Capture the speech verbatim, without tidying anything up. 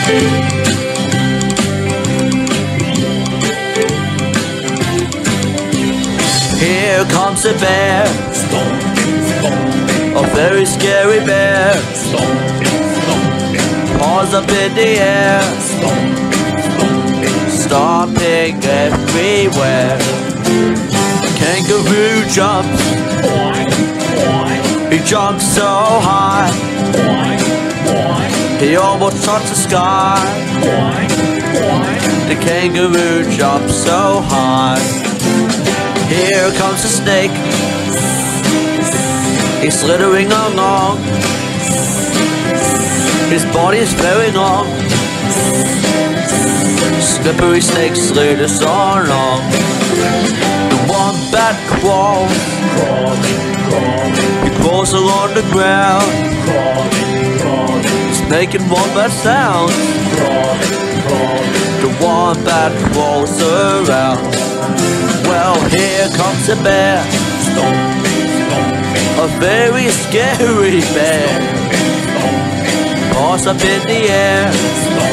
Here comes a bear, a very scary bear. Paws up in the air, stomping everywhere. Kangaroo jumps, he jumps so high, he almost touched the sky. The kangaroo jumps so high. Here comes a snake, he's slithering along, his body is very long. Slippery snake slither so long. The wombat crawls, he crawls along the ground, he's making wombat sounds. The wombat crawls around. Well, here comes a bear, a very scary bear. Paws up in the air,